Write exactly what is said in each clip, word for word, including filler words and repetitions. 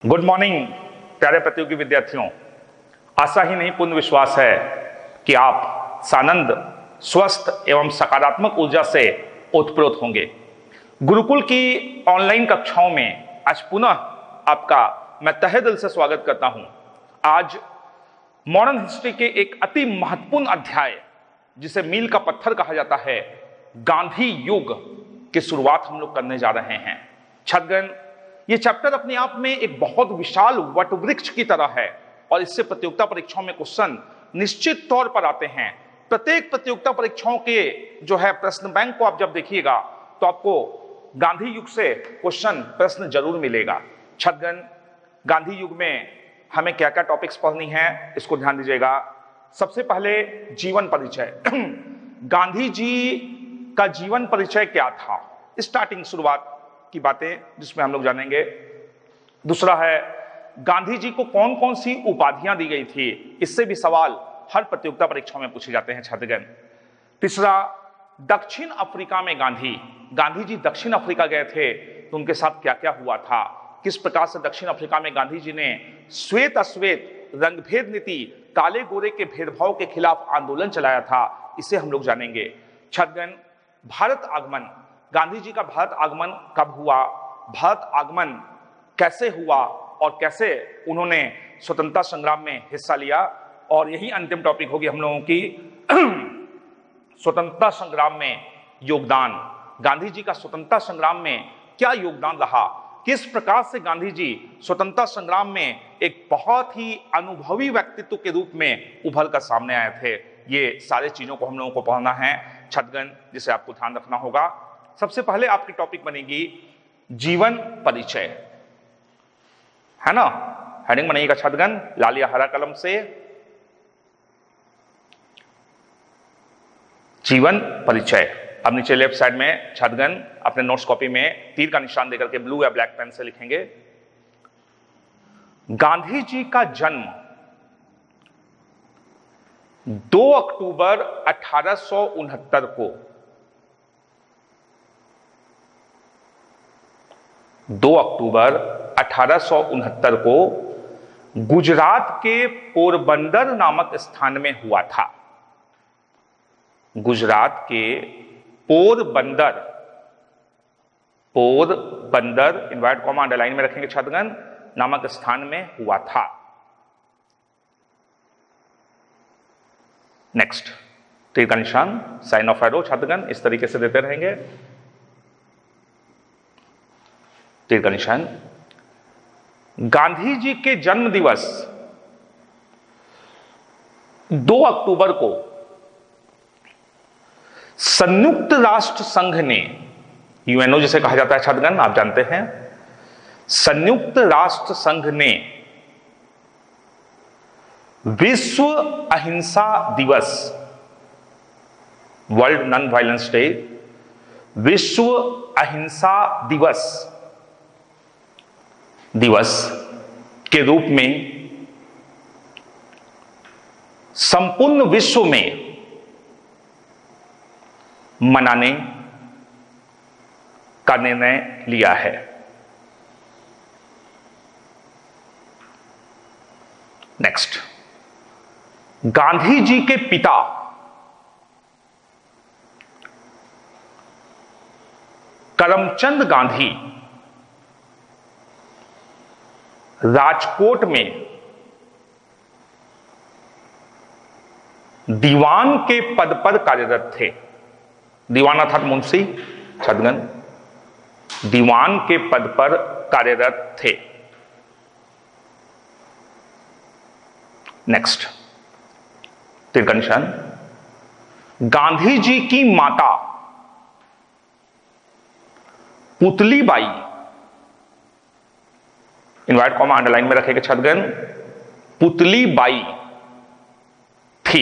Good morning प्यारे प्रतियोगी विद्यार्थियों। आशा ही नहीं पूर्ण विश्वास है कि आप सानंद, स्वस्थ एवं सकारात्मक ऊर्जा से ओतप्रोत होंगे। गुरुकुल की ऑनलाइन कक्षाओं में आज पुनः आपका मैं तहे दिल से स्वागत करता हूं। आज मॉडर्न हिस्ट्री के एक अति महत्वपूर्ण अध्याय जिसे मील का पत्थर कहा जाता है, गांधी युग की शुरुआत हम लोग करने जा रहे हैं। छात्रगण, ये चैप्टर अपने आप में एक बहुत विशाल वटवृक्ष की तरह है और इससे प्रतियोगिता परीक्षाओं में क्वेश्चन निश्चित तौर पर आते हैं। प्रत्येक प्रतियोगिता परीक्षाओं के जो है प्रश्न बैंक को आप जब देखिएगा तो आपको गांधी युग से क्वेश्चन प्रश्न जरूर मिलेगा। छात्रगण, गांधी युग में हमें क्या क्या टॉपिक्स पढ़नी है इसको ध्यान दीजिएगा। सबसे पहले जीवन परिचय। गांधी जी का जीवन परिचय क्या था, स्टार्टिंग शुरुआत की बातें जिसमें हम लोग जानेंगे। दूसरा है गांधी जी को कौन कौन सी उपाधियां दी गई थी, इससे भी सवाल हर प्रतियोगिता परीक्षाओं में पूछे जाते हैं छात्रगण। तीसरा, दक्षिण अफ्रीका में गांधी गांधी जी दक्षिण अफ्रीका गए थे तो उनके साथ क्या क्या हुआ था, किस प्रकार से दक्षिण अफ्रीका में गांधी जी ने श्वेत अश्वेत रंगभेद नीति, काले गोरे के भेदभाव के खिलाफ आंदोलन चलाया था, इसे हम लोग जानेंगे। छात्रगण, भारत आगमन। गांधी जी का भारत आगमन कब हुआ, भारत आगमन कैसे हुआ और कैसे उन्होंने स्वतंत्रता संग्राम में हिस्सा लिया, और यही अंतिम टॉपिक होगी हम लोगों की स्वतंत्रता संग्राम में योगदान। गांधी जी का स्वतंत्रता संग्राम में क्या योगदान रहा, किस प्रकार से गांधी जी स्वतंत्रता संग्राम में एक बहुत ही अनुभवी व्यक्तित्व के रूप में उभर कर सामने आए थे। ये सारे चीजों को हम लोगों को पढ़ना है छात्रगण, जिसे आपको ध्यान रखना होगा। सबसे पहले आपकी टॉपिक बनेगी जीवन परिचय, है ना। हेडिंग बनेगा छात्रगण लाल या हरा कलम से, जीवन परिचय। अब नीचे लेफ्ट साइड में छात्रगण अपने नोट्स कॉपी में तीर का निशान देकर के ब्लू या ब्लैक पेन से लिखेंगे। गांधी जी का जन्म दो अक्टूबर अठारह सौ उनहत्तर को दो अक्टूबर अठारह सौ उनहत्तर को गुजरात के पोरबंदर नामक स्थान में हुआ था। गुजरात के Porbandar Porbandar invert comma underline में रखेंगे छात्रगण, नामक स्थान में हुआ था। नेक्स्ट, तीर का निशान, साइन ऑफ एरो छात्रगण इस तरीके से देते रहेंगे। तीर का निशान। गांधी जी के जन्म दिवस दो अक्टूबर को संयुक्त राष्ट्र संघ ने, यूएनओ जिसे कहा जाता है छात्रगण, आप जानते हैं, संयुक्त राष्ट्र संघ ने विश्व अहिंसा दिवस, वर्ल्ड नॉन वायलेंस डे, विश्व अहिंसा दिवस दिवस के रूप में संपूर्ण विश्व में मनाने का निर्णय लिया है। नेक्स्ट, गांधी जी के पिता करमचंद गांधी राजकोट में दीवान के पद पर कार्यरत थे। दीवान अर्थात मुंशी छात्रगण, दीवान के पद पर कार्यरत थे। नेक्स्ट, तीर का निशान। गांधी जी की माता पुतलीबाई, इनवर्ट कॉमा अंडरलाइन में रखेगा छात्रगण, पुतलीबाई थी।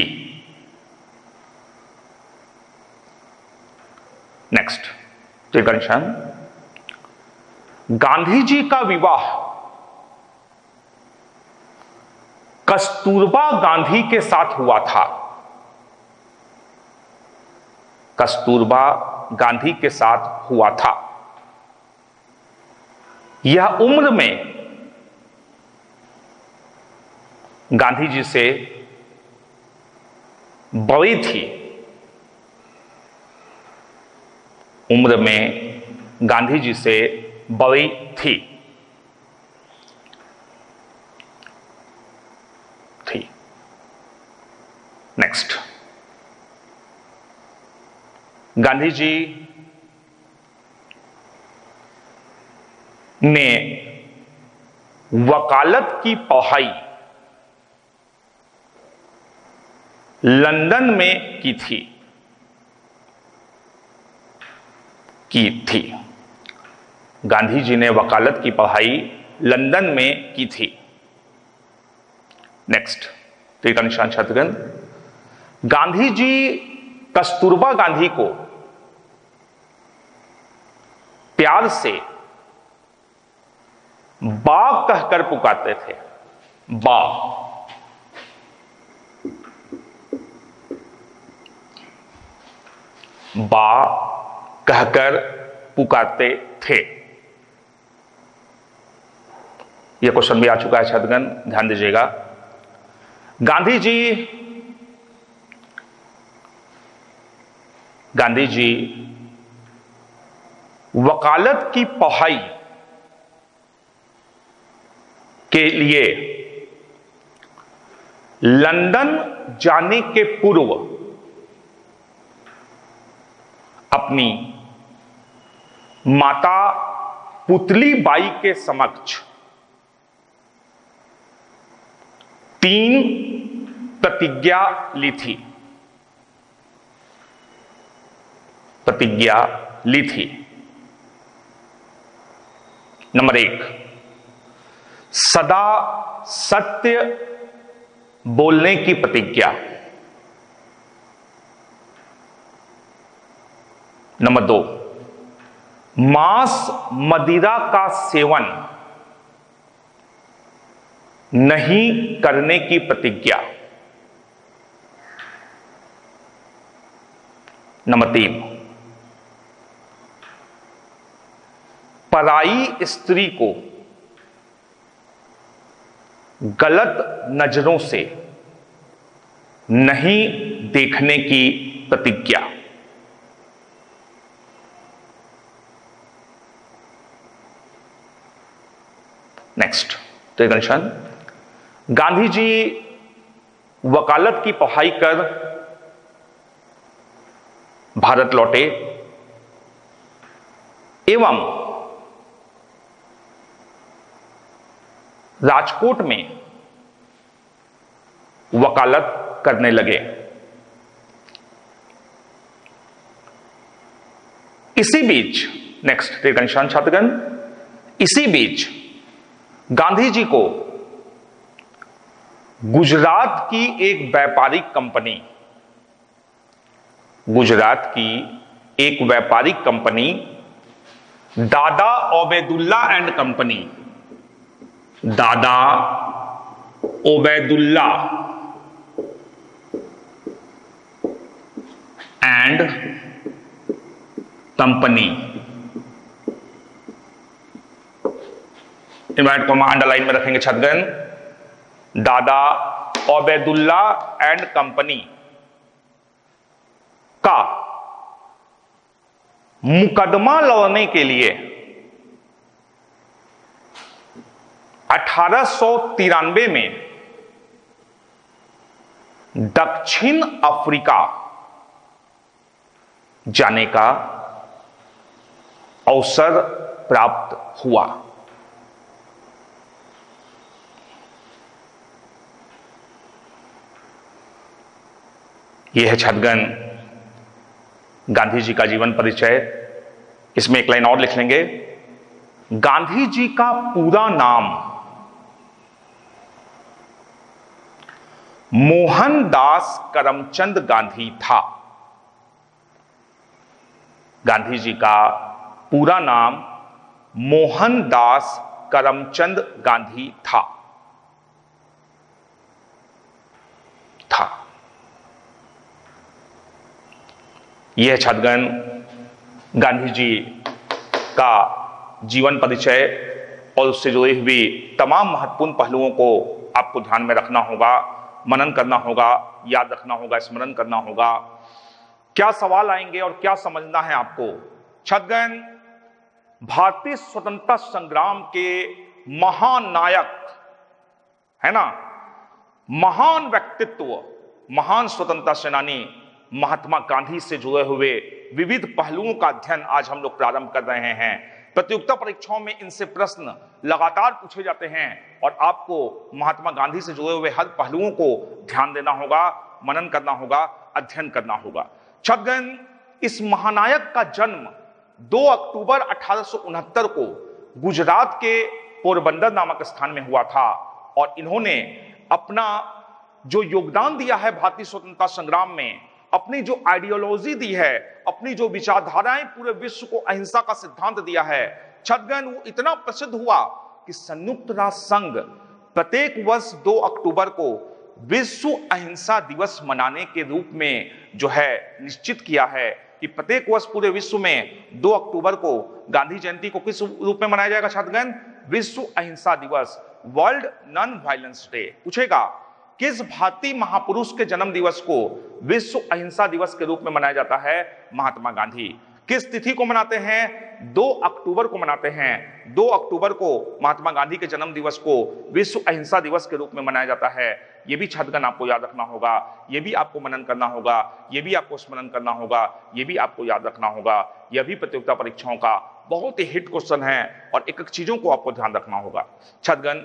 नेक्स्ट, तीर का निशान। गांधी जी का विवाह कस्तूरबा गांधी के साथ हुआ था। कस्तूरबा गांधी के साथ हुआ था। यह उम्र में गांधी जी से बड़ी थी, उम्र में गांधी जी से बड़ी थी थी नेक्स्ट, गांधी जी ने वकालत की पढ़ाई लंदन में की थी की थी गांधी जी ने वकालत की पढ़ाई लंदन में की थी। नेक्स्ट, तीर का निशान छात्रगण, गांधी जी कस्तूरबा गांधी को प्यार से बा कहकर पुकारते थे। बा, बा कहकर पुकारते थे। यह क्वेश्चन भी आ चुका है छात्रगण, ध्यान दीजिएगा। गांधी जी गांधी जी वकालत की पढ़ाई के लिए लंदन जाने के पूर्व अपनी माता पुतली बाई के समक्ष तीन प्रतिज्ञा ली थी प्रतिज्ञा ली थी। नंबर एक, सदा सत्य बोलने की प्रतिज्ञा। नंबर दो, मांस मदिरा का सेवन नहीं करने की प्रतिज्ञा। नंबर तीन, पराई स्त्री को गलत नजरों से नहीं देखने की प्रतिज्ञा। नेक्स्ट, तो एक निशान, गांधी जी वकालत की पढ़ाई कर भारत लौटे एवं राजकोट में वकालत करने लगे। इसी बीच, नेक्स्ट का निशान छात्रगण, इसी बीच गांधी जी को गुजरात की एक व्यापारिक कंपनी गुजरात की एक व्यापारिक company Dada Obaidullah and company Dada Obaidullah and company, invert comma underline में रखेंगे छात्रगण, दादा ओबैदुल्ला एंड कंपनी का मुकदमा लड़ने के लिए अठारह सौ तिरानवे में दक्षिण अफ्रीका जाने का अवसर प्राप्त हुआ। यह है छात्रगण गांधी जी का जीवन परिचय। इसमें एक लाइन और लिख लेंगे, गांधी जी का पूरा नाम मोहनदास करमचंद गांधी था। गांधी जी का पूरा नाम मोहनदास करमचंद गांधी था था यह छात्रगण गांधी जी का जीवन परिचय और उससे जुड़ी हुई तमाम महत्वपूर्ण पहलुओं को आपको ध्यान में रखना होगा, मनन करना होगा, याद रखना होगा, स्मरण करना होगा। क्या सवाल आएंगे और क्या समझना है आपको? छात्रगण, भारतीय स्वतंत्रता संग्राम के महानायक है ना, महान व्यक्तित्व, महान स्वतंत्रता सेनानी महात्मा गांधी से जुड़े हुए विविध पहलुओं का अध्ययन आज हम लोग प्रारंभ कर रहे हैं। प्रतियोगिता परीक्षाओं में इनसे प्रश्न लगातार पूछे जाते हैं और आपको महात्मा गांधी से जुड़े हुए हर पहलुओं को ध्यान देना होगा, मनन करना होगा, अध्ययन करना होगा। छात्रगण, इस महानायक का जन्म दो अक्टूबर अठारह सौ उनहत्तर को गुजरात के पोरबंदर नामक स्थान में हुआ था और इन्होंने अपना जो योगदान दिया है भारतीय स्वतंत्रता संग्राम में, अपनी जो आइडियोलॉजी दी है, अपनी जो विचारधाराएं पूरे विश्व को अहिंसा का सिद्धांत दिया है, छात्रगण, वो इतना प्रसिद्ध हुआ कि संयुक्त राष्ट्र संघ प्रत्येक वर्ष दो अक्टूबर को विश्व अहिंसा दिवस मनाने के रूप में जो है निश्चित किया है कि प्रत्येक वर्ष पूरे विश्व में दो अक्टूबर को गांधी जयंती को किस रूप में मनाया जाएगा? छात्रगण, विश्व अहिंसा दिवस, वर्ल्ड नॉन वायलेंस डे। पूछेगा किस भारतीय महापुरुष के जन्म दिवस को विश्व अहिंसा दिवस के रूप में मनाया जाता है? महात्मा गांधी। किस तिथि को मनाते हैं? दो अक्टूबर को मनाते हैं। दो अक्टूबर को महात्मा गांधी के जन्म दिवस को विश्व अहिंसा दिवस के रूप में मनाया जाता है। यह भी छात्रगण आपको याद रखना होगा, यह भी आपको मनन करना होगा, यह भी आपको स्मरण करना होगा, यह भी आपको याद रखना होगा। यह भी प्रतियोगिता परीक्षाओं का बहुत ही हिट क्वेश्चन है और एक एक चीजों को आपको ध्यान रखना होगा। छात्रगण,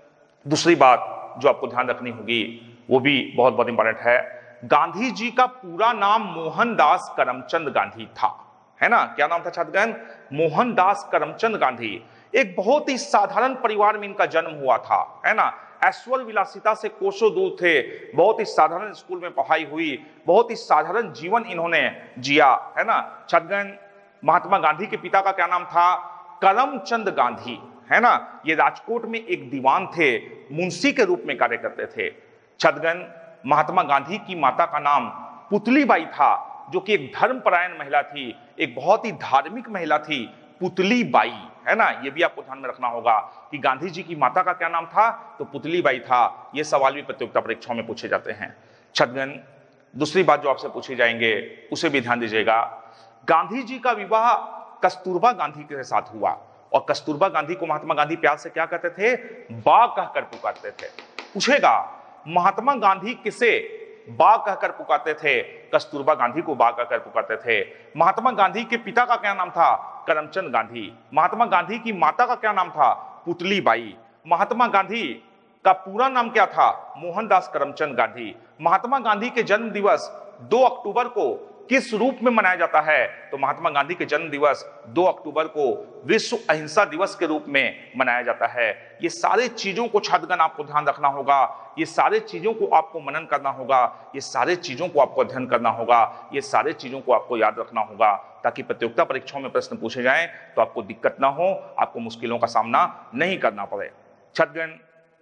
दूसरी बात जो आपको ध्यान रखनी होगी वो भी बहुत बहुत इंपॉर्टेंट है। गांधी जी का पूरा नाम मोहनदास करमचंद गांधी था, है ना? क्या नाम था छात्रगण? मोहनदास करमचंद गांधी। एक बहुत ही साधारण परिवार में इनका जन्म हुआ था, है ना? ऐश्वर्य विलासिता से कोसों दूर थे, बहुत ही साधारण स्कूल में पढ़ाई हुई, बहुत ही साधारण जीवन इन्होंने जिया, है ना? छात्रगण, महात्मा गांधी के पिता का क्या नाम था? करमचंद गांधी, है ना? ये राजकोट में एक दीवान थे, मुंशी के रूप में कार्य करते थे। छात्रगण, महात्मा गांधी की माता का नाम पुतलीबाई था, जो कि एक धर्मपरायण महिला थी, एक बहुत ही धार्मिक महिला थी, पुतलीबाई, है ना? ये भी आपको ध्यान में रखना होगा कि गांधी जी की माता का क्या नाम था? तो पुतलीबाई था। ये सवाल भी प्रतियोगिता परीक्षाओं में पूछे जाते हैं। छात्रगण, दूसरी बात जो आपसे पूछी जाएंगे उसे भी ध्यान दीजिएगा। गांधी जी का विवाह कस्तूरबा गांधी के साथ हुआ और कस्तूरबा गांधी को महात्मा गांधी प्यार से क्या कहते थे? बा कहकर पुकारते थे। पूछेगा महात्मा गांधी किसे बा कहकर पुकारते थे? कस्तूरबा गांधी को बा कहकर पुकारते थे। महात्मा गांधी के पिता का क्या नाम था? करमचंद गांधी। महात्मा गांधी की माता का क्या नाम था? पुतलीबाई। महात्मा गांधी का पूरा नाम क्या था? मोहनदास करमचंद गांधी। महात्मा गांधी के जन्म दिवस दो अक्टूबर को किस रूप में मनाया जाता है? तो महात्मा गांधी के जन्म दिवस दो अक्टूबर को विश्व अहिंसा दिवस के रूप में मनाया जाता है। ये सारे चीजों को छात्रगण आपको ध्यान रखना होगा, ये सारे चीजों को आपको मनन करना होगा, ये सारे चीजों को आपको अध्ययन करना होगा, ये सारे चीजों को आपको याद रखना होगा, ताकि प्रतियोगिता परीक्षाओं में प्रश्न पूछे जाएं तो आपको दिक्कत ना हो, आपको मुश्किलों का सामना नहीं करना पड़े। छात्रगण,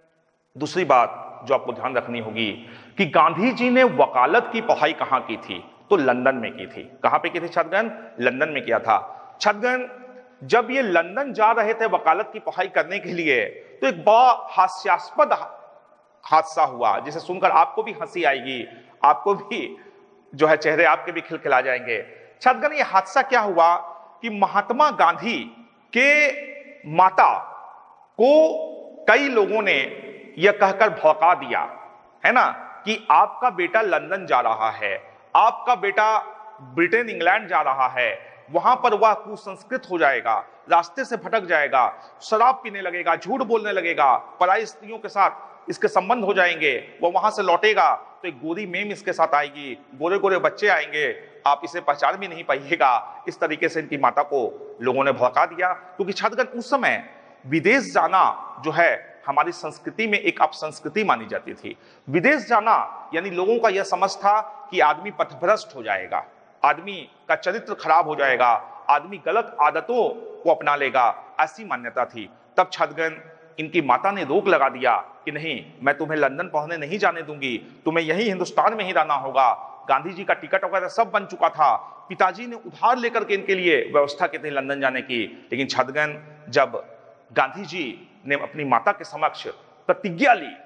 दूसरी बात जो आपको ध्यान रखनी होगी कि गांधी जी ने वकालत की पढ़ाई कहां की थी? तो लंदन में की थी। कहां पे की थी छात्रगण? लंदन में किया था। छात्रगण, जब ये लंदन जा रहे थे वकालत की पढ़ाई करने के लिए तो एक बड़ा हास्यास्पद हादसा हुआ, जिसे सुनकर आपको भी हंसी आएगी, आपको भी जो है चेहरे आपके भी खिलखिला जाएंगे। छात्रगण, ये हादसा क्या हुआ कि महात्मा गांधी के माता को कई लोगों ने यह कहकर भड़का दिया, है ना, कि आपका बेटा लंदन जा रहा है, आपका बेटा ब्रिटेन इंग्लैंड जा रहा है, वहां पर वह कुसंस्कृत हो जाएगा, रास्ते से भटक जाएगा, शराब पीने लगेगा, झूठ बोलने लगेगा, पराई स्त्रियों के साथ इसके संबंध हो जाएंगे, वह वहां से लौटेगा तो एक गोरी मेम इसके साथ आएगी, गोरे गोरे बच्चे आएंगे, आप इसे पहचान भी नहीं पाइएगा। इस तरीके से इनकी माता को लोगों ने भड़का दिया, क्योंकि छात्रगण उस समय विदेश जाना जो है हमारी संस्कृति में एक अपसंस्कृति मानी जाती थी। विदेश जाना यानी लोगों का यह समझ था कि आदमी पथभ्रष्ट हो जाएगा, आदमी का चरित्र खराब हो जाएगा, आदमी गलत आदतों को अपना लेगा, ऐसी मान्यता थी। तब छात्रगण, इनकी माता ने रोक लगा दिया कि नहीं, मैं तुम्हें लंदन पढ़ने नहीं जाने दूंगी, तुम्हें यही हिंदुस्तान में ही रहना होगा। गांधी जी का टिकट वगैरह सब बन चुका था, पिताजी ने उधार लेकर के इनके लिए व्यवस्था की थी लंदन जाने की। लेकिन छात्रगण, जब गांधी जी ने अपनी माता के समक्ष प्रतिज्ञा ली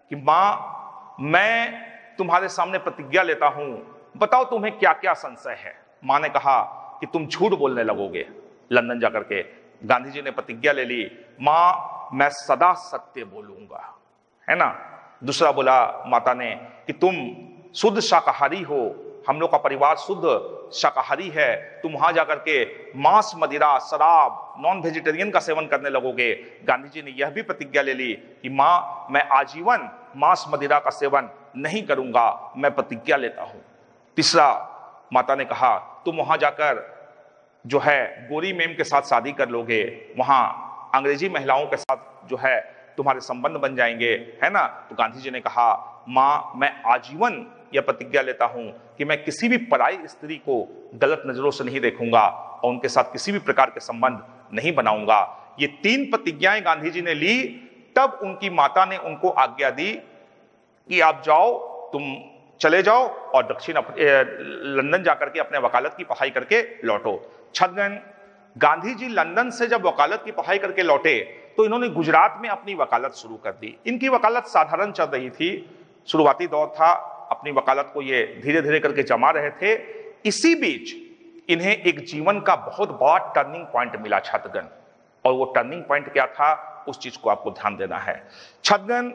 कि मां मैं तुम्हारे सामने प्रतिज्ञा लेता हूं, बताओ तुम्हें क्या क्या संशय है। मां ने कहा कि तुम झूठ बोलने लगोगे। लंदन जाकर के गांधी जी ने प्रतिज्ञा ले ली, मां मैं सदा सत्य बोलूंगा, है ना। दूसरा बोला माता ने कि तुम शुद्ध शाकाहारी हो, हम लोग का परिवार शुद्ध शाकाहारी है, तुम वहां जाकर के मांस, मदिरा, शराब, नॉन वेजिटेरियन का सेवन करने लगोगे। गांधी जी ने यह भी प्रतिज्ञा ले ली कि मां मैं आजीवन मांस, मदिरा का सेवन नहीं करूंगा, मैं प्रतिज्ञा लेता हूं। तीसरा माता ने कहा तुम वहां जाकर जो है गोरी मेम के साथ शादी कर लोगे, वहां अंग्रेजी महिलाओं के साथ जो है तुम्हारे संबंध बन जाएंगे, है ना। तो गांधी जी ने कहा मां मैं आजीवन यह प्रतिज्ञा लेता हूं कि मैं किसी भी पराई स्त्री को गलत नजरों से नहीं देखूंगा और उनके साथ किसी भी प्रकार के संबंध नहीं बनाऊंगा। ये तीन प्रतिज्ञाएं गांधी जी ने ली। तब उनकी माता ने उनको आज्ञा दी कि आप जाओ, तुम चले जाओ और दक्षिण लंदन जाकर के अपने वकालत की पढ़ाई करके लौटो। छात्रगण, गांधी जी लंदन से जब वकालत की पढ़ाई करके लौटे तो इन्होंने गुजरात में अपनी वकालत शुरू कर दी। इनकी वकालत साधारण चल रही थी, शुरुआती दौर था, अपनी वकालत को ये धीरे धीरे करके जमा रहे थे। इसी बीच इन्हें एक जीवन का बहुत बड़ा टर्निंग पॉइंट मिला छात्रगण, और वो टर्निंग पॉइंट क्या था उस चीज को आपको ध्यान देना है। छात्रगण,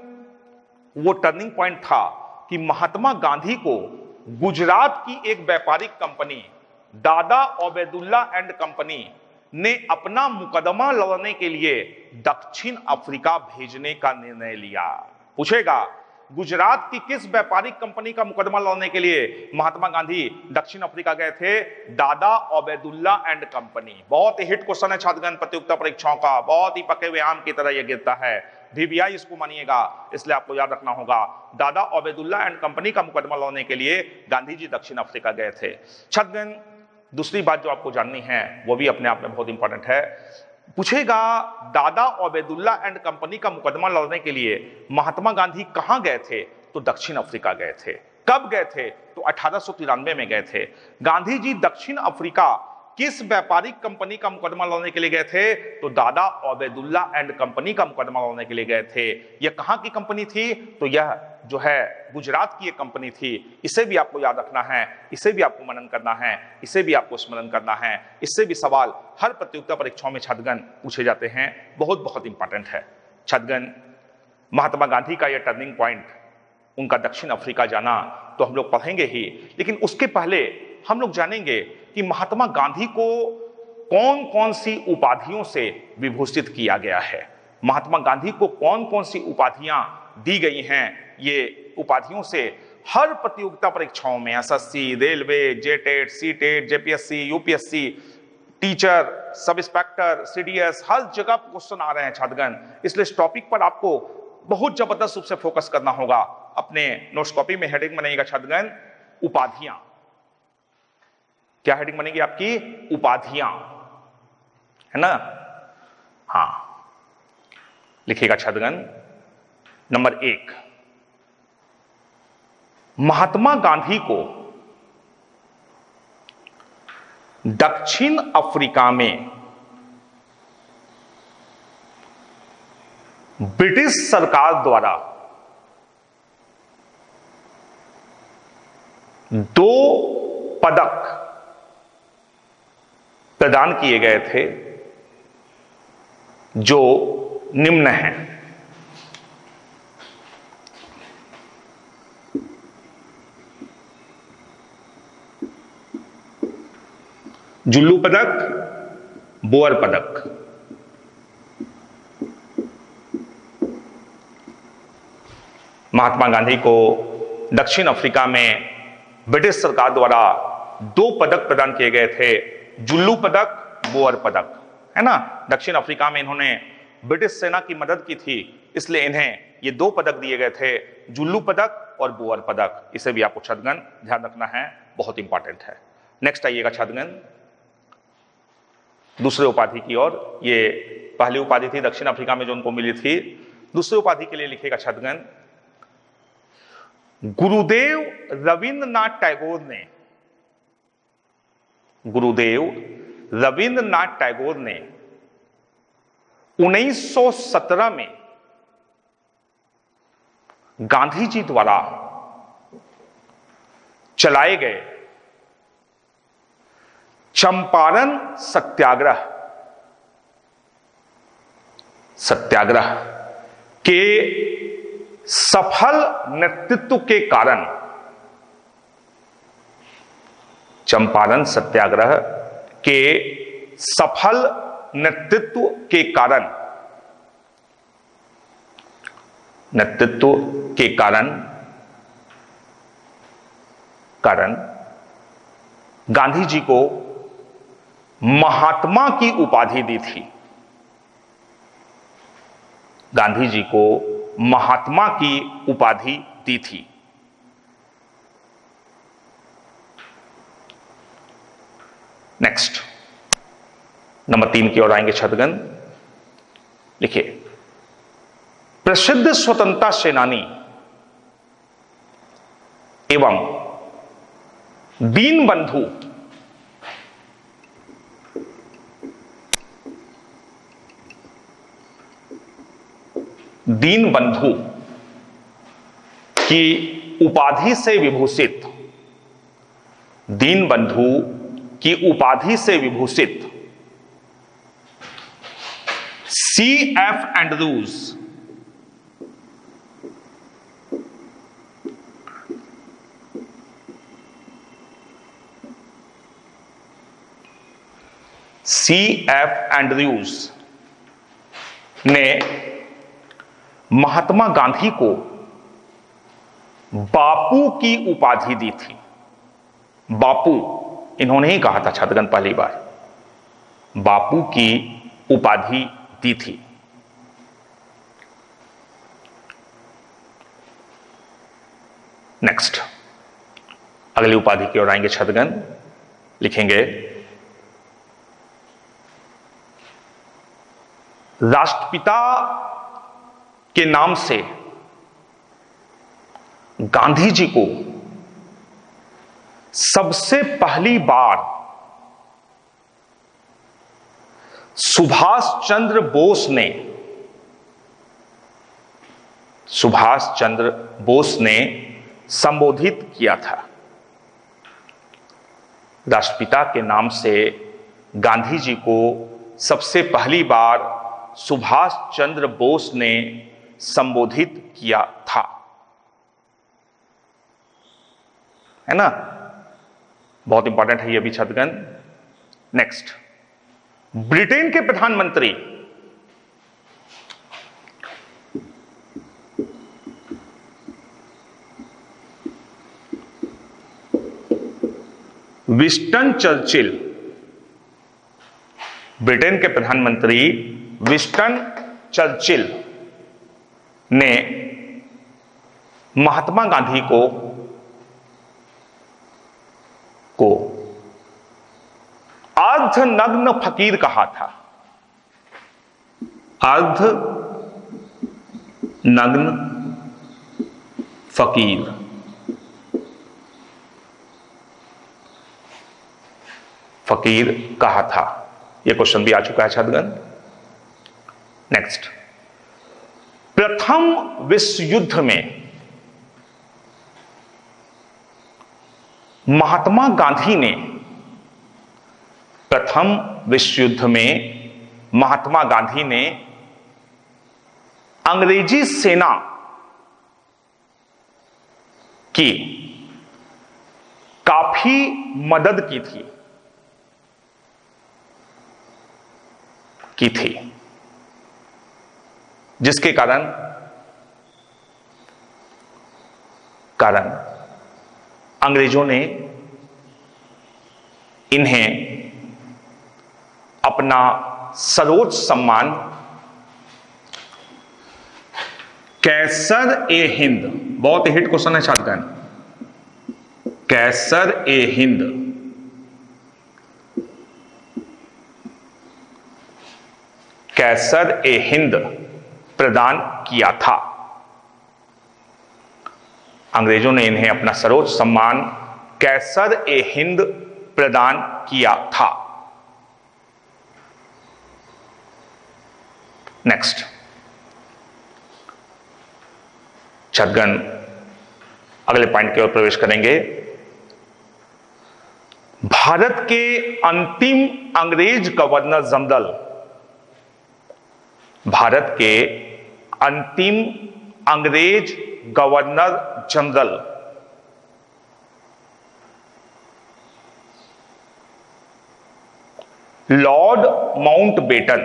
वो टर्निंग पॉइंट था कि महात्मा गांधी को गुजरात की एक व्यापारिक कंपनी दादा ओबेदुल्ला एंड कंपनी ने अपना मुकदमा लड़ने के लिए दक्षिण अफ्रीका भेजने का निर्णय लिया। पूछेगा गुजरात की किस व्यापारिक कंपनी का मुकदमा लड़ने के लिए महात्मा गांधी दक्षिण अफ्रीका गए थे? दादा ओबेदुल्ला एंड कंपनी। बहुत ही हिट क्वेश्चन है छात्रगण प्रतियोगिता परीक्षाओं का, बहुत ही पके हुए आम की तरह यह गिरता है। वीवीआई इसको मानिएगा, इसलिए आपको याद रखना होगा। दादा ओबेदुल्ला एंड कंपनी का मुकदमा लड़ने के लिए गांधी जी दक्षिण अफ्रीका गए थे। छात्रगण, दूसरी बात जो आपको जाननी है वो भी अपने आप में बहुत इंपॉर्टेंट है। पूछेगा दादा ओबेदुल्ला एंड कंपनी का मुकदमा लड़ने के लिए महात्मा गांधी कहां गए थे? तो दक्षिण अफ्रीका गए थे। कब गए थे? तो अठारह सौ तिरानवे में गए थे। गांधी जी दक्षिण अफ्रीका किस व्यापारिक कंपनी का मुकदमा लड़ने के लिए गए थे? तो दादा ओबेदुल्ला एंड कंपनी का मुकदमा लड़ने के लिए गए थे। यह कहां की कंपनी थी? तो यह जो है गुजरात की एक कंपनी थी। इसे भी आपको याद रखना है, इसे भी आपको मनन करना है, इसे भी आपको स्मरण करना है। इससे भी सवाल हर प्रतियोगिता परीक्षाओं में छात्रगण पूछे जाते हैं, बहुत बहुत इंपॉर्टेंट है। छात्रगण, महात्मा गांधी का यह टर्निंग पॉइंट, उनका दक्षिण अफ्रीका जाना, तो हम लोग पढ़ेंगे ही, लेकिन उसके पहले हम लोग जानेंगे कि महात्मा गांधी को कौन कौन सी उपाधियों से विभूषित किया गया है। महात्मा गांधी को कौन कौन सी उपाधियां दी गई हैं। ये उपाधियों से हर प्रतियोगिता परीक्षाओं में SSC, railway, JTET, CTET, JPSC, UPSC, teacher, sub inspector, CDS, हर जगह क्वेश्चन आ रहे हैं छात्रगण। इसलिए इस टॉपिक पर आपको बहुत जबरदस्त रूप से फोकस करना होगा। अपने नोट्स कॉपी में हेडिंग बनेगा छात्रगण उपाधियां। क्या हेडिंग बनेगी आपकी? उपाधियां, है ना। हाँ, लिखिएगा छात्रगण। नंबर एक, महात्मा गांधी को दक्षिण अफ्रीका में ब्रिटिश सरकार द्वारा दो पदक प्रदान किए गए थे जो निम्न हैं। जुल्लू पदक, बोअर पदक। महात्मा गांधी को दक्षिण अफ्रीका में ब्रिटिश सरकार द्वारा दो पदक प्रदान किए गए थे, जुल्लू पदक, बोअर पदक, है ना। दक्षिण अफ्रीका में इन्होंने ब्रिटिश सेना की मदद की थी, इसलिए इन्हें ये दो पदक दिए गए थे, जुल्लू पदक और बोअर पदक। इसे भी आपको छात्रगण ध्यान रखना है, बहुत इंपॉर्टेंट है। नेक्स्ट आइएगा छात्रगण दूसरे उपाधि की ओर। ये पहली उपाधि थी दक्षिण अफ्रीका में जो उनको मिली थी। दूसरी उपाधि के लिए लिखेगा छात्रगण, गुरुदेव रविंद्रनाथ टैगोर ने गुरुदेव रविंद्रनाथ टैगोर ने उन्नीस सौ सत्रह में गांधी जी द्वारा चलाए गए चंपारण सत्याग्रह सत्याग्रह के सफल नेतृत्व के कारण, चंपारण सत्याग्रह के सफल नेतृत्व के कारण नेतृत्व के कारण कारण गांधी जी को महात्मा की उपाधि दी थी। गांधी जी को महात्मा की उपाधि दी थी। नेक्स्ट, नंबर तीन की ओर आएंगे छात्रगण। लिखिए, प्रसिद्ध स्वतंत्रता सेनानी एवं दीनबंधु दीनबंधु की उपाधि से विभूषित दीनबंधु की उपाधि से विभूषित C F Andrews C F Andrews ने महात्मा गांधी को बापू की उपाधि दी थी। बापू, इन्होंने ही कहा था छात्रगण पहली बार, बापू की उपाधि दी थी। नेक्स्ट, अगली उपाधि की ओर आएंगे छात्रगण। लिखेंगे, राष्ट्रपिता के नाम से गांधी जी को सबसे पहली बार सुभाष चंद्र बोस ने सुभाष चंद्र बोस ने संबोधित किया था। राष्ट्रपिता के नाम से गांधी जी को सबसे पहली बार सुभाष चंद्र बोस ने संबोधित किया था, है ना। बहुत इंपॉर्टेंट है ये भी छात्रगण। नेक्स्ट, ब्रिटेन के प्रधानमंत्री विंस्टन चर्चिल ब्रिटेन के प्रधानमंत्री विंस्टन चर्चिल ने महात्मा गांधी को को अर्धनग्न फकीर कहा था। अर्धनग्न फकीर। फकीर कहा था। यह क्वेश्चन भी आ चुका है छात्रगण। नेक्स्ट, प्रथम विश्व युद्ध में महात्मा गांधी ने प्रथम विश्व युद्ध में महात्मा गांधी ने अंग्रेजी सेना की काफी मदद की थी की थी जिसके कारण कारण अंग्रेजों ने इन्हें अपना सर्वोच्च सम्मान कैसर ए हिंद, बहुत हिट क्वेश्चन है छात्रगण, कैसर ए हिंद कैसर ए हिंद प्रदान किया था। अंग्रेजों ने इन्हें अपना सर्वोच्च सम्मान कैसर ए हिंद प्रदान किया था। नेक्स्ट, छात्रगण अगले पॉइंट की ओर प्रवेश करेंगे। भारत के अंतिम अंग्रेज गवर्नर जनरल, भारत के अंतिम अंग्रेज governor general Lord Mountbatten,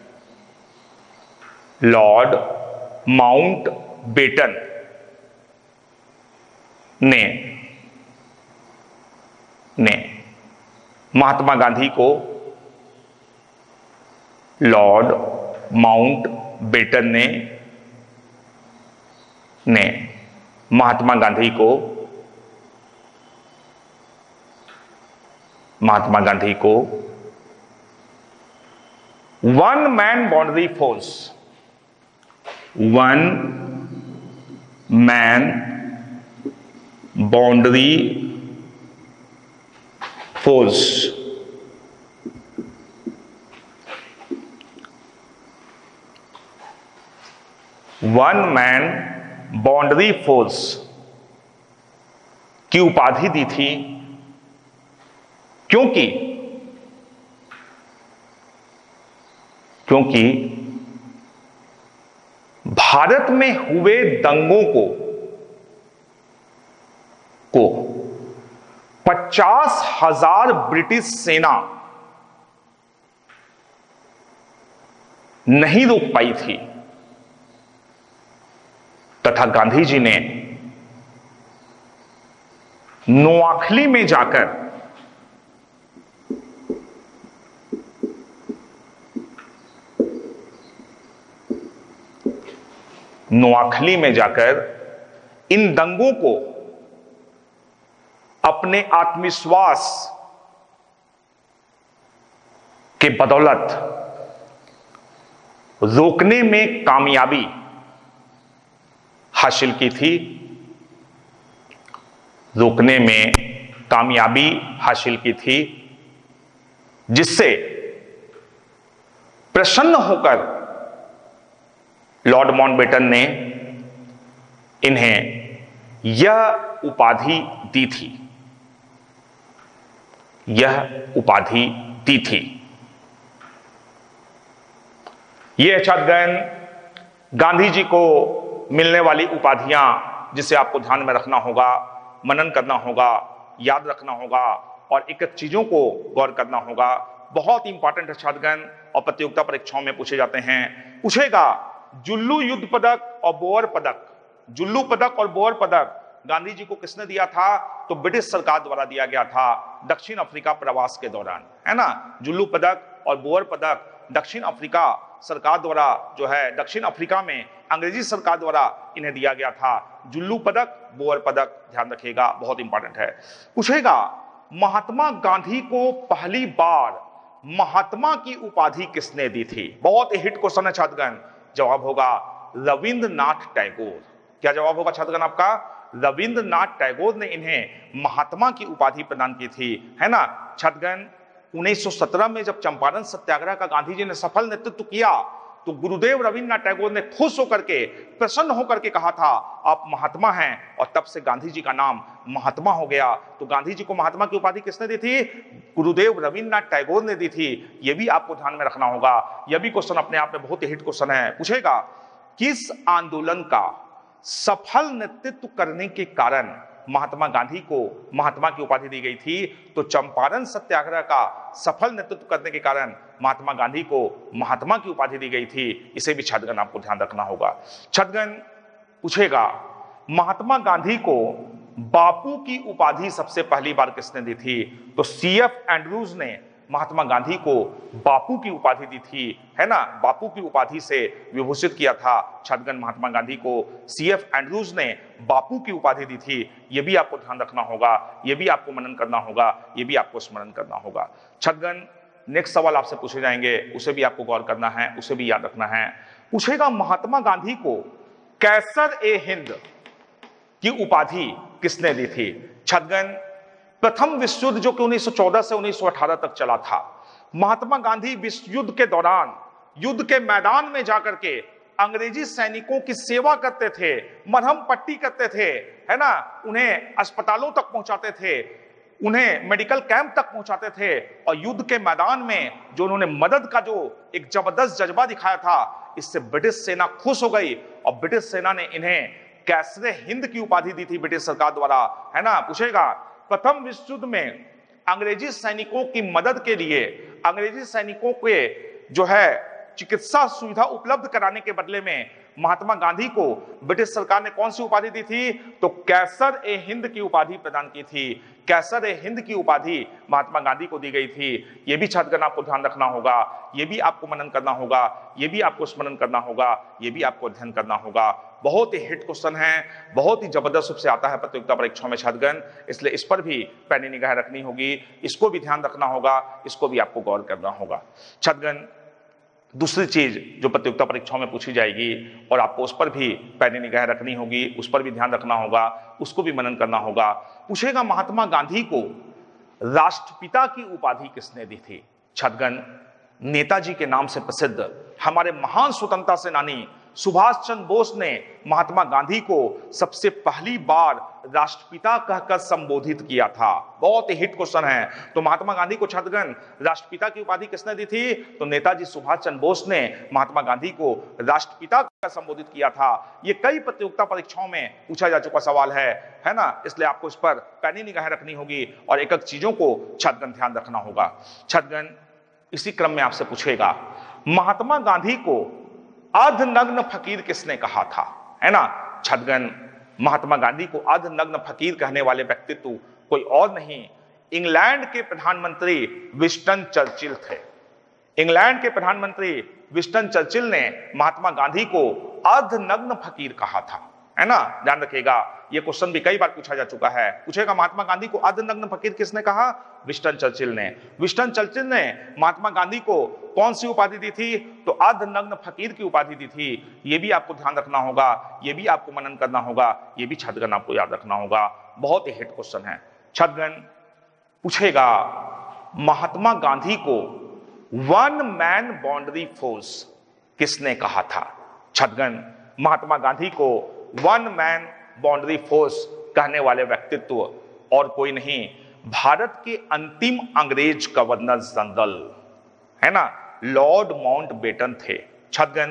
Lord Mountbatten ने ने महात्मा गांधी को, लॉर्ड माउंटबेटन ने ने महात्मा गांधी को महात्मा गांधी को one man boundary force, one man boundary force one man boundary force की उपाधि दी थी, क्योंकि क्योंकि भारत में हुए दंगों को को पचास हजार ब्रिटिश सेना नहीं रोक पाई थी तथा गांधी जी ने नोआखली में जाकर नोआखली में जाकर इन दंगों को अपने आत्मविश्वास के बदौलत रोकने में कामयाबी हासिल की थी, रोकने में कामयाबी हासिल की थी, जिससे प्रसन्न होकर लॉर्ड माउंटबेटन ने इन्हें यह उपाधि दी थी, यह उपाधि दी थी। यह छात्रगण गांधी जी को मिलने वाली उपाधियां जिसे आपको ध्यान में रखना होगा, मनन करना होगा, याद रखना होगा और एक एक चीजों को गौर करना होगा। बहुत इंपॉर्टेंट है छात्रगण और प्रतियोगिता परीक्षाओं में पूछे जाते हैं। पूछेगा जुल्लू युद्ध पदक और बोअर पदक, जुल्लू पदक और बोअर पदक गांधी जी को किसने दिया था? तो ब्रिटिश सरकार द्वारा दिया गया था दक्षिण अफ्रीका प्रवास के दौरान, है ना। जुल्लू पदक और बोअर पदक दक्षिण अफ्रीका सरकार द्वारा जो है दक्षिण अफ्रीका में अंग्रेजी सरकार द्वारा इन्हें दिया गया था। जुल्लू पदक, बोअर पदक, ध्यान रखिएगा, बहुत इंपॉर्टेंट है। पूछेगा महात्मा गांधी को पहली बार महात्मा की उपाधि किसने दी थी? बहुत ही हिट क्वेश्चन है छात्रगण। जवाब होगा रविंद्रनाथ टैगोर। क्या जवाब होगा छात्रगण आपका? रविंद्रनाथ टैगोर ने इन्हें महात्मा की उपाधि प्रदान की थी, है ना। छात्रगण उन्नीस सौ सत्रह में जब चंपारण सत्याग्रह का गांधी जी ने सफल नेतृत्व किया तो गुरुदेव रविंद्रनाथ टैगोर ने खुश होकर के, प्रसन्न होकर के कहा था आप महात्मा हैं, और तब से गांधी जी का नाम महात्मा हो गया। तो गांधी जी को महात्मा की उपाधि किसने दी थी? गुरुदेव रविंद्रनाथ टैगोर ने दी थी। यह भी आपको ध्यान में रखना होगा। यह भी क्वेश्चन अपने आप में बहुत ही हिट क्वेश्चन है। पूछेगा किस आंदोलन का सफल नेतृत्व करने के कारण महात्मा गांधी को महात्मा की उपाधि दी गई थी? तो चंपारण सत्याग्रह का सफल नेतृत्व करने के कारण महात्मा गांधी को महात्मा की उपाधि दी गई थी। इसे भी छात्रगण आपको ध्यान रखना होगा। छात्रगण पूछेगा महात्मा गांधी को बापू की उपाधि सबसे पहली बार किसने दी थी? तो सी एफ एंड्रूज ने महात्मा गांधी को बापू की उपाधि दी थी, है ना। बापू की उपाधि से विभूषित किया था छात्रगण महात्मा गांधी को। सी एफ एंड्रूज ने बापू की उपाधि दी थी। यह भी आपको ध्यान रखना होगा, यह भी आपको मनन करना होगा, यह भी आपको स्मरण करना होगा। छात्रगण नेक्स्ट सवाल आपसे पूछे जाएंगे, उसे भी आपको गौर करना है, उसे भी याद रखना है। पूछेगा महात्मा गांधी को कैसर ए हिंद की उपाधि किसने दी थी? छात्रगण प्रथम विश्व युद्ध जो कि उन्नीस सौ चौदह से उन्नीस सौ अठारह तक चला था, महात्मा गांधी विश्व युद्ध के दौरान युद्ध के मैदान में जाकर के अंग्रेजी सैनिकों की सेवा करते थे, मरहम पट्टी करते थे, है ना, उन्हें अस्पतालों तक पहुंचाते थे, उन्हें मेडिकल कैंप तक पहुंचाते थे, और युद्ध के मैदान में जो उन्होंने मदद का जो एक जबरदस्त जज्बा दिखाया था, इससे ब्रिटिश सेना खुश हो गई और ब्रिटिश सेना ने इन्हें कैसरे हिंद की उपाधि दी थी ब्रिटिश सरकार द्वारा, है ना। पूछेगा, प्रथम विश्व युद्ध में अंग्रेजी सैनिकों की मदद के लिए, अंग्रेजी सैनिकों के जो है चिकित्सा सुविधा उपलब्ध कराने के बदले में महात्मा गांधी को ब्रिटिश सरकार ने कौन सी उपाधि दी थी? तो कैसर ए हिंद की उपाधि प्रदान की थी। कैसर ए हिंद की उपाधि महात्मा गांधी को दी गई थी। यह भी छात्रगण आपको ध्यान रखना होगा, यह भी आपको मनन करना होगा, यह भी आपको स्मरण करना होगा, यह भी आपको अध्ययन करना होगा। बहुत ही हिट क्वेश्चन है, बहुत ही जबरदस्त रूप से आता है प्रतियोगिता परीक्षाओं में छात्रगण, इसलिए इस पर भी पैनी निगाह रखनी होगी, इसको भी ध्यान रखना होगा, इसको भी आपको गौर करना होगा। छात्रगण, दूसरी चीज जो प्रतियोगिता परीक्षाओं में पूछी जाएगी और आपको उस पर भी पैनी निगाह रखनी होगी, उस पर भी ध्यान रखना होगा, उसको भी मनन करना होगा। पूछेगा, महात्मा गांधी को राष्ट्रपिता की उपाधि किसने दी थी? छात्रगण, नेताजी के नाम से प्रसिद्ध हमारे महान स्वतंत्रता सेनानी सुभाष चंद्र बोस ने महात्मा गांधी को सबसे पहली बार राष्ट्रपिता कहकर संबोधित किया था। बहुत ही हिट क्वेश्चन है। तो महात्मा गांधी को छात्रगण राष्ट्रपिता की उपाधि किसने दी थी? तो नेताजी सुभाष चंद्र बोस ने महात्मा गांधी को राष्ट्रपिता कहकर संबोधित किया था। ये कई प्रतियोगिता परीक्षाओं में पूछा जा चुका सवाल है, है ना, इसलिए आपको इस पर पैनी निगाह रखनी होगी और एक एक चीजों को छात्रगण ध्यान रखना होगा। छात्रगण, इसी क्रम में आपसे पूछेगा, महात्मा गांधी को अर्धनग्न फकीर किसने कहा था? है ना। छात्रगण, महात्मा गांधी को अर्धनग्न फकीर कहने वाले व्यक्तित्व कोई और नहीं, इंग्लैंड के प्रधानमंत्री विंस्टन चर्चिल थे। इंग्लैंड के प्रधानमंत्री विंस्टन चर्चिल ने महात्मा गांधी को अर्धनग्न फकीर कहा था, है ना। ध्यान रखिएगा, यह क्वेश्चन भी कई बार पूछा जा चुका है। पूछेगा, महात्मा गांधी को अर्धनग्न फकीर किसने कहा? विंस्टन चर्चिल ने। विंस्टन चर्चिल ने महात्मा गांधी को कौन सी उपाधि दी थी? तो अर्धनग्न फकीर की उपाधि दी थी। यह भी आपको ध्यान रखना होगा, यह भी आपको मनन करना होगा, यह भी छात्रगण आपको याद रखना होगा। बहुत ही हिट क्वेश्चन है। छात्रगण, पूछेगा, महात्मा गांधी को वन मैन बाउंड्री फोर्स किसने कहा था? छात्रगण, महात्मा गांधी को वन मैन बाउंड्री फोर्स कहने वाले व्यक्तित्व और कोई नहीं, भारत के अंतिम अंग्रेज गवर्नर जनरल, है ना, लॉर्ड माउंटबेटन थे। छात्रगण,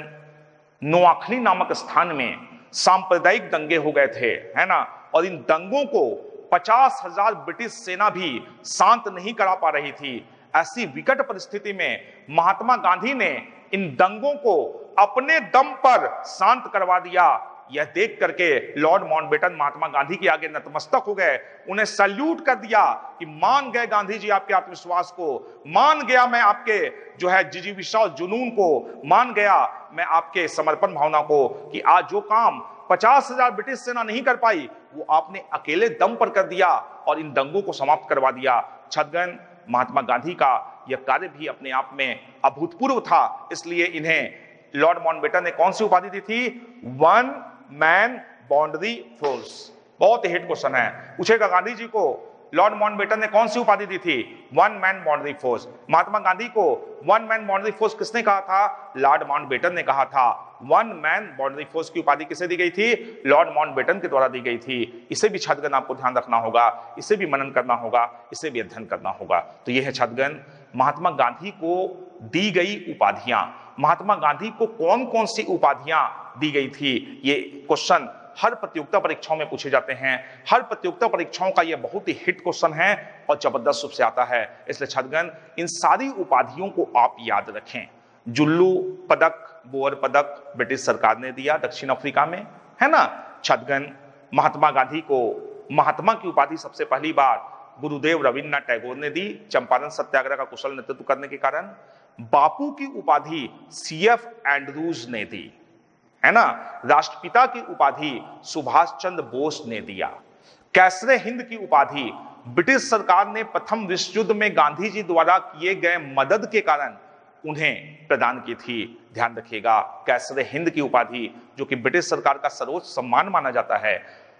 नोआखली नामक स्थान में सांप्रदायिक दंगे हो गए थे, है ना, और इन दंगों को पचास हजार ब्रिटिश सेना भी शांत नहीं करा पा रही थी। ऐसी विकट परिस्थिति में महात्मा गांधी ने इन दंगों को अपने दम पर शांत करवा दिया। यह देख करके लॉर्ड माउंटबेटन महात्मा गांधी के आगे नतमस्तक हो गए, उन्हें सल्यूट कर दिया कि मान गए गांधी जी आपके आत्मविश्वास को, मान गया मैं आपके जो है जिजीविषा जुनून को, मान गया मैं आपके समर्पण भावना को, कि आज जो काम पचास हजार ब्रिटिश सेना नहीं कर पाई वो आपने अकेले दम पर कर दिया और इन दंगों को समाप्त करवा दिया। छात्रगण, महात्मा गांधी का यह कार्य भी अपने आप में अभूतपूर्व था, इसलिए इन्हें लॉर्ड माउंटबेटन ने कौन सी उपाधि दी थी? One man boundary force. बहुत ही हिट क्वेश्चन है। पूछेगा, गांधी जी को लॉर्ड माउंटबेटन ने कौन सी उपाधि दी थी? One man boundary force. Mahatma Gandhi को वन मैन बाउंड्री फोर्स किसने कहा था? लॉर्ड माउंटबेटन ने कहा था। वन मैन बाउंड्री फोर्स की उपाधि किसे दी गई थी? लॉर्ड माउंटबेटन के द्वारा दी गई थी। इसे भी छात्रगण आपको ध्यान रखना होगा, इसे भी मनन करना होगा, इसे भी अध्ययन करना होगा। तो यह है छात्रगण, महात्मा गांधी को दी गई उपाधियां, महात्मा गांधी को कौन कौन सी उपाधियां दी गई थी। ये क्वेश्चन हर प्रतियोगिता परीक्षाओं में पूछे जाते हैं। हर प्रतियोगिता परीक्षाओं का यह बहुत ही हिट क्वेश्चन है और जबरदस्त रूप से आता है, इसलिए छात्रगण इन सारी उपाधियों को आप याद रखें। जुल्लू पदक, बोअर पदक ब्रिटिश सरकार ने दिया दक्षिण अफ्रीका में, है ना। छात्रगण, महात्मा गांधी को महात्मा की उपाधि सबसे पहली बार गुरुदेव रविन्द्रनाथ टैगोर ने दी, चंपारण सत्याग्रह का कुशल नेतृत्व करने के कारण। बापू की उपाधि सी एफ एंड्रूज ने दी, है ना। राष्ट्रपिता की उपाधि सुभाष चंद्र बोस ने दिया। कैसरे हिंद की उपाधि ब्रिटिश सरकार ने प्रथम विश्व युद्ध में गांधी जी द्वारा किए गए मदद के कारण उन्हें प्रदान की थी। ध्यान रखिएगा, कैसरे हिंद की उपाधि जो कि ब्रिटिश सरकार का सर्वोच्च सम्मान माना जाता है।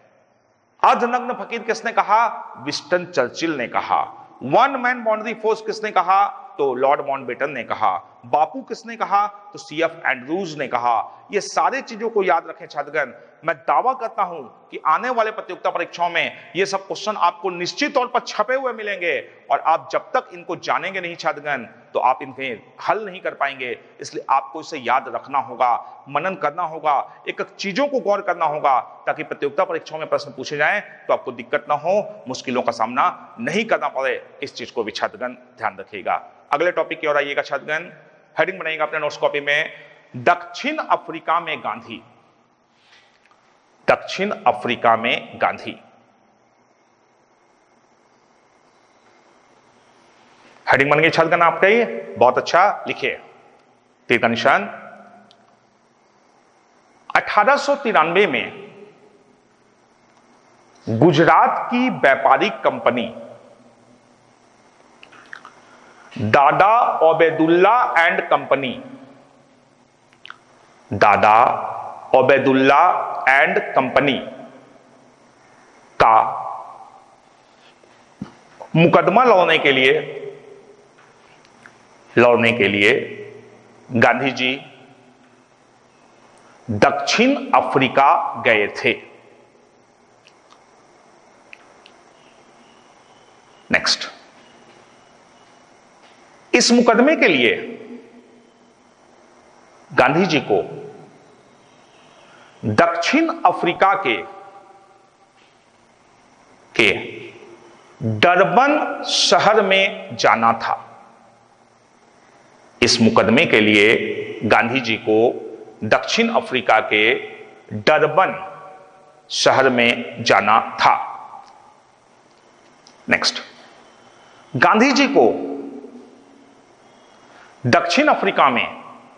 अर्धनग्न फकीर किसने कहा? विंस्टन चर्चिल ने कहा। वन मैन बाउंड्री फोर्स किसने कहा? तो लॉर्ड माउंटबेटन ने कहा। बापू किसने कहा? तो सी एफ एंड्रूज ने कहा। ये सारे चीजों को याद रखें छात्रगण। मैं दावा करता हूं कि आने वाले प्रतियोगिता परीक्षाओं में ये सब क्वेश्चन आपको निश्चित तौर पर छपे हुए मिलेंगे, और आप जब तक इनको जानेंगे नहीं छात्रगण तो आप इनके हल नहीं कर पाएंगे। इसलिए आपको इसे याद रखना होगा, मनन करना होगा, एक एक चीजों को गौर करना होगा, ताकि प्रतियोगिता परीक्षाओं में प्रश्न पूछे जाएं तो आपको दिक्कत ना हो, मुश्किलों का सामना नहीं करना पड़े। इस चीज को भी छात्रगण ध्यान रखिएगा। अगले टॉपिक की ओर आइएगा छात्रगण। हेडिंग बनाइएगा अपने नोट्स कॉपी में, दक्षिण अफ्रीका में गांधी। दक्षिण अफ्रीका में गांधी। हेडिंग बन गई छात्रगण आपका, ये बहुत अच्छा लिखिए। तीर का निशान। अठारह सौ तिरानवे में गुजरात की व्यापारिक कंपनी दादा ओबेदुल्ला एंड कंपनी, दादा ओबेदुल्ला एंड कंपनी का मुकदमा लड़ने के लिए लड़ने के लिए गांधी जी दक्षिण अफ्रीका गए थे। नेक्स्ट, इस मुकदमे के लिए गांधी जी को दक्षिण अफ्रीका के के डरबन शहर में जाना था। इस मुकदमे के लिए गांधी जी को दक्षिण अफ्रीका के डरबन शहर में जाना था। नेक्स्ट, गांधी जी को दक्षिण अफ्रीका में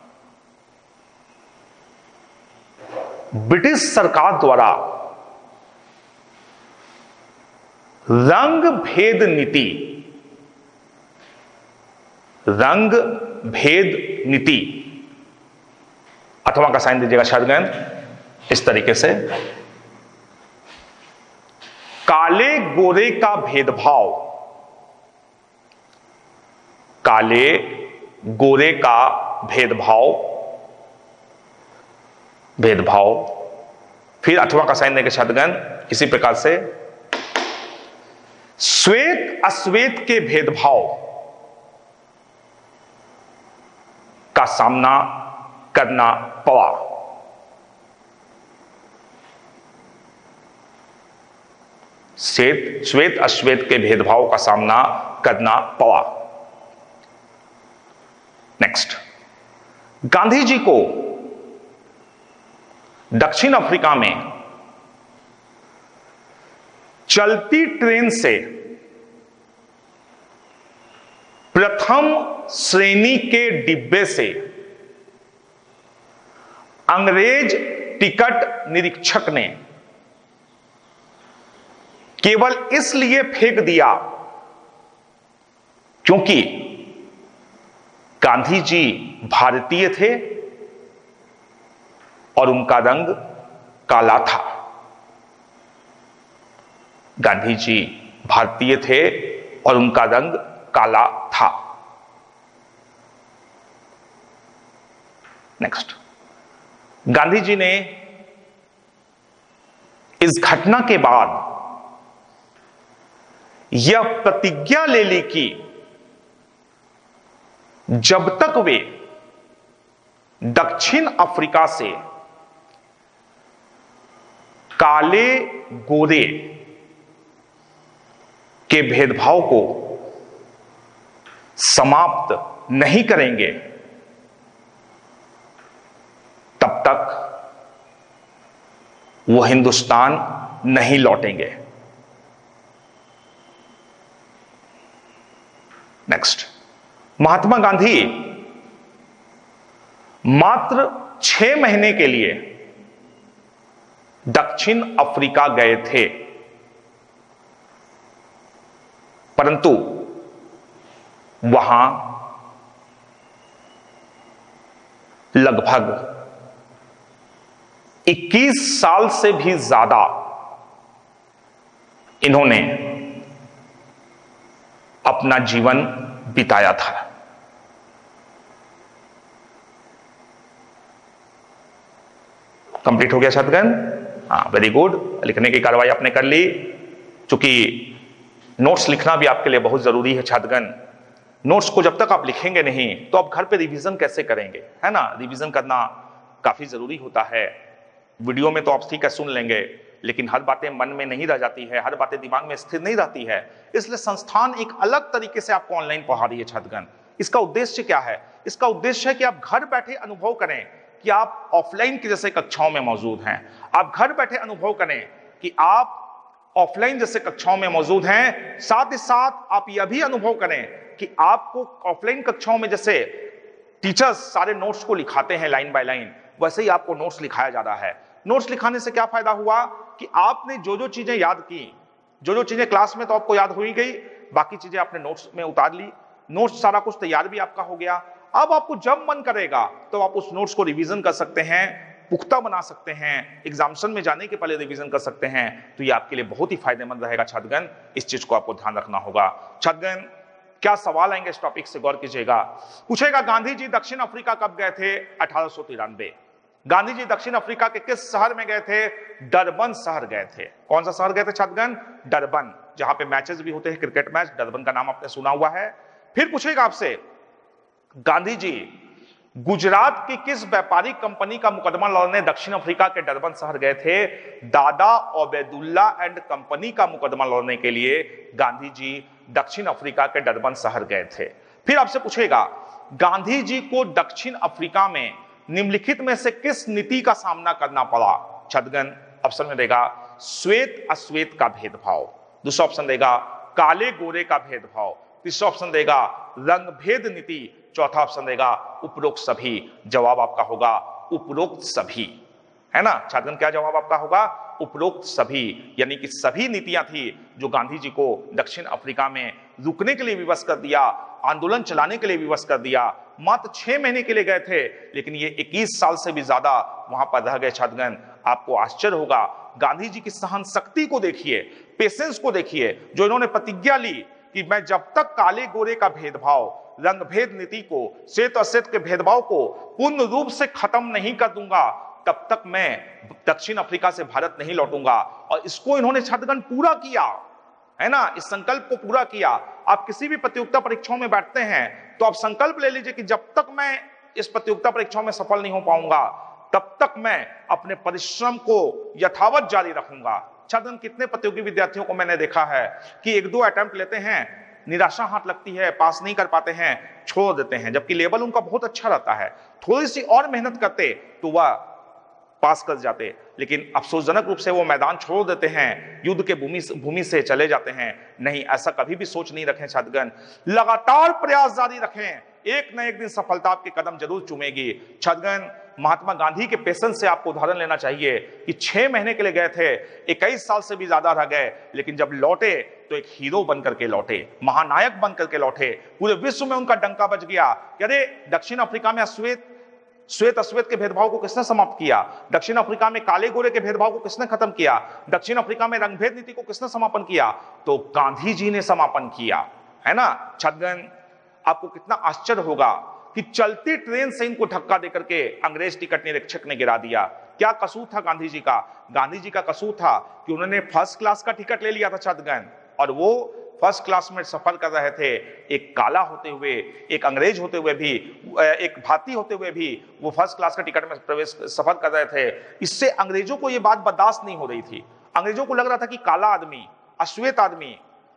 ब्रिटिश सरकार द्वारा रंग भेद नीति रंग भेद नीति अथवा का साइन दीजिएगा छात्रगण इस तरीके से, काले गोरे का भेदभाव, काले गोरे का भेदभाव भेदभाव फिर अथवा का साइन देंगे छात्रगण इसी प्रकार से, श्वेत अश्वेत के भेदभाव का सामना करना पड़ा। श्वेत श्वेत अश्वेत के भेदभाव का सामना करना पड़ा। नेक्स्ट, गांधी जी को दक्षिण अफ्रीका में चलती ट्रेन से प्रथम श्रेणी के डिब्बे से अंग्रेज टिकट निरीक्षक ने केवल इसलिए फेंक दिया क्योंकि गांधी जी भारतीय थे और उनका रंग काला था। गांधी जी भारतीय थे और उनका रंग काला था। नेक्स्ट, गांधी जी ने इस घटना के बाद यह प्रतिज्ञा ले ली कि जब तक वे दक्षिण अफ्रीका से काले गोरे के भेदभाव को समाप्त नहीं करेंगे तब तक वो हिंदुस्तान नहीं लौटेंगे। नेक्स्ट, महात्मा गांधी मात्र छह महीने के लिए दक्षिण अफ्रीका गए थे, परंतु वहां लगभग इक्कीस साल से भी ज्यादा इन्होंने अपना जीवन बिताया था। कंप्लीट हो गया छात्रगण? हाँ, वेरी गुड। लिखने की कार्रवाई आपने कर ली। चूंकि नोट्स लिखना भी आपके लिए बहुत जरूरी है छात्रगण। नोट्स को जब तक आप लिखेंगे नहीं तो आप घर पे रिवीजन कैसे करेंगे, है ना? रिवीजन करना काफी जरूरी होता है। वीडियो में तो आप ठीक है सुन लेंगे, लेकिन हर बातें मन में नहीं रह जाती है, हर बातें दिमाग में स्थिर नहीं रहती है। इसलिए संस्थान एक अलग तरीके से आपको ऑनलाइन पढ़ा रही है छात्रगण। इसका उद्देश्य क्या है? इसका उद्देश्य है कि आप घर बैठे अनुभव करें कि आप ऑफलाइन की जैसे कक्षाओं में मौजूद हैं। आप घर बैठे अनुभव करें कि आप ऑफलाइन जैसे कक्षाओं में मौजूद हैं। साथ ही साथ आप यह भी अनुभव करें कि आपको ऑफलाइन कक्षाओं में जैसे टीचर्स सारे नोट्स को लिखाते हैं लाइन बाय लाइन, वैसे ही आपको नोट्स लिखाया जा रहा है। नोट्स लिखाने से क्या फायदा हुआ कि आपने जो जो चीजें याद की, जो जो चीजें क्लास में तो आपको याद हो ही गई, बाकी चीजें आपने नोट्स में उतार ली। नोट्स सारा कुछ तैयार भी आपका हो गया। अब आपको जब मन करेगा तो आप उस नोट्स को रिवीजन कर सकते हैं, पुख्ता बना सकते हैं, एग्जामिनेशन में जाने के पहले रिवीजन कर सकते हैं। तो ये आपके लिए बहुत ही फायदेमंद रहेगा छात्रगण। इस चीज को आपको ध्यान रखना होगा। छात्रगण, क्या सवाल आएंगे इस टॉपिक से गौर कीजिएगा। पूछेगा, गांधी जी दक्षिण अफ्रीका कब गए थे? अठारह सौ तिरानवे। गांधी जी दक्षिण अफ्रीका के किस शहर में गए थे? डरबन शहर गए थे। कौन सा शहर गए थे छात्रगण? डरबन, जहां पे मैचेस भी होते हैं, क्रिकेट मैच। डरबन का नाम आपने सुना हुआ है। फिर पूछेगा आपसे, गांधी जी गुजरात की किस व्यापारिक कंपनी का मुकदमा लड़ने दक्षिण अफ्रीका के डरबन शहर गए थे? दादा ओबेदुल्ला एंड कंपनी का मुकदमा लड़ने के लिए गांधी जी दक्षिण अफ्रीका के डरबन शहर गए थे। फिर आपसे पूछेगा, गांधी जी को दक्षिण अफ्रीका में निम्नलिखित में से किस नीति का सामना करना पड़ा? छात्रगण, ऑप्शन में देगा श्वेत अश्वेत का भेदभाव। दूसरा ऑप्शन देगा काले गोरे का भेदभाव। तीसरा ऑप्शन देगा रंगभेद नीति। चौथा ऑप्शन देगा उपरोक्त सभी। जवाब आपका होगा उपरोक्त सभी, है ना छात्रगण? क्या जवाब आपका होगा? उपरोक्त सभी। यानी कि सभी नीतियां थी जो गांधी जी को दक्षिण अफ्रीका में रुकने के लिए विवश कर दिया, आंदोलन चलाने के लिए विवश कर दिया। मात्र छह महीने के लिए गए थे, लेकिन ये इक्कीस साल से भी ज्यादा वहां पर रह गए। छात्रगण, आपको आश्चर्य होगा, गांधी जी की सहन शक्ति को देखिए, पेशेंस को देखिए, जो इन्होंने प्रतिज्ञा ली कि मैं जब तक काले गोरे का भेदभाव, रंगभेद नीति को, श्वेत अश्वेत के भेदभाव को पूर्ण रूप से खत्म नहीं कर दूंगा, तब तक मैं दक्षिण अफ्रीका से भारत नहीं लौटूंगा। और इसको इन्होंने छात्रगण पूरा किया, है ना? इस संकल्प को पूरा किया। आप किसी भी प्रतियोगिता परीक्षाओं में बैठते हैं तो आप संकल्प ले लीजिए कि जब तक मैं इस प्रतियोगिता परीक्षाओं में सफल नहीं हो पाऊंगा, तब तक मैं अपने परिश्रम को यथावत जारी रखूंगा। छात्रगण, कितने प्रतियोगी विद्यार्थियों को मैंने देखा है कि एक दो अटेम्प्ट लेते हैं, निराशा हाथ लगती है, पास नहीं कर पाते हैं, छोड़ देते हैं, जबकि लेवल उनका बहुत अच्छा रहता है। थोड़ी सी और मेहनत करते तो वह पास कर जाते, लेकिन अफसोसजनक रूप से वो मैदान छोड़ देते हैं, युद्ध के भूमि भूमि से चले जाते हैं। नहीं, ऐसा कभी भी सोच नहीं रखें छात्रगण। लगातार प्रयास जारी रखें, एक न एक दिन सफलता आपके कदम जरूर चूमेगी। छात्रगण, महात्मा गांधी के पेशेंस से आपको उदाहरण लेना चाहिए कि छह महीने के लिए गए थे, इक्कीस साल से भी ज्यादा रह गए, लेकिन जब लौटे तो एक हीरो बन करके लौटे, महानायक बन करके लौटे। पूरे विश्व में उनका डंका बज गया। अरे, दक्षिण अफ्रीका में अश्वेत श्वेत अश्वेत के भेदभाव को किसने समाप्त किया? दक्षिण अफ्रीका में काले गोरे के भेदभाव को किसने खत्म किया? दक्षिण अफ्रीका में रंगभेद नीति को किसने समापन किया? तो गांधी जी ने समापन किया, है ना छात्रगण? आपको कितना आश्चर्य होगा कि चलती ट्रेन से इनको धक्का देकर के अंग्रेज टिकट निरीक्षक ने गिरा दिया। क्या कसूर था गांधी जी का? गांधी जी का कसूर था कि उन्होंने फर्स्ट क्लास का टिकट ले लिया था छात्रगण, और वो फर्स्ट क्लास में सफर कर रहे थे। एक काला होते हुए, एक अंग्रेज होते हुए भी, एक भारतीय होते हुए भी वो फर्स्ट क्लास का टिकट में प्रवेश सफर कर रहे थे। इससे अंग्रेजों को ये बात बर्दाश्त नहीं हो रही थी। अंग्रेजों को लग रहा था कि काला आदमी, अश्वेत आदमी,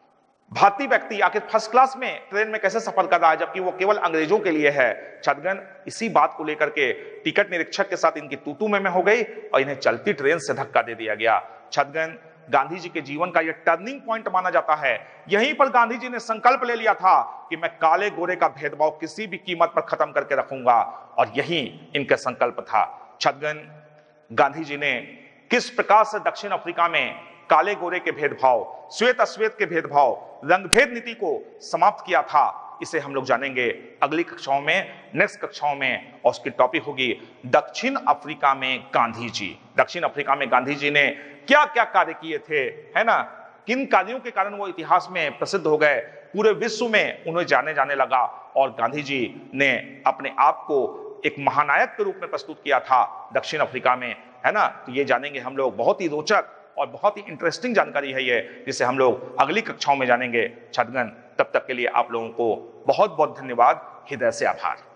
भारतीय व्यक्ति आखिर फर्स्ट क्लास में ट्रेन में कैसे सफर कर रहा है, जबकि वो केवल अंग्रेजों के लिए है। छात्रगण, इसी बात को लेकर के टिकट निरीक्षक के साथ इनकी तू तू में में हो गई और इन्हें चलती ट्रेन से धक्का दे दिया गया। छात्रगण, गांधी जी के जीवन का यह टर्निंग पॉइंट माना जाता है। यहीं पर गांधी जी ने संकल्प ले लिया था कि मैं काले गोरे का भेदभाव किसी भी कीमत पर खत्म करके रखूंगा, और यही इनका संकल्प था। छात्रगण, गांधी जी ने किस प्रकार से दक्षिण अफ्रीका में काले गोरे के भेदभाव, श्वेत अश्वेत के भेदभाव, रंगभेद नीति को समाप्त किया था, इसे हम लोग जानेंगे अगली कक्षाओं में, नेक्स्ट कक्षाओं में। और उसकी टॉपिक होगी दक्षिण अफ्रीका में गांधी जी। दक्षिण अफ्रीका में गांधी जी ने क्या क्या कार्य किए थे, है ना? किन कार्यों के कारण वो इतिहास में प्रसिद्ध हो गए, पूरे विश्व में उन्हें जाने जाने लगा, और गांधी जी ने अपने आप को एक महानायक के रूप में प्रस्तुत किया था दक्षिण अफ्रीका में। है ना। तो ये जानेंगे हम लोग, बहुत ही रोचक और बहुत ही इंटरेस्टिंग जानकारी है ये, जिसे हम लोग अगली कक्षाओं में जानेंगे छात्रगण। तब तक के लिए आप लोगों को बहुत बहुत धन्यवाद, हृदय से आभार।